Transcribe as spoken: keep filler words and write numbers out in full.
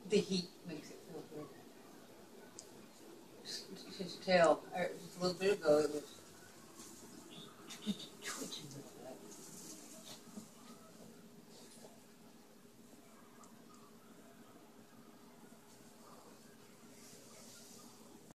the heat makes it feel good. Just, his tail, just a little bit ago, it was just twitching.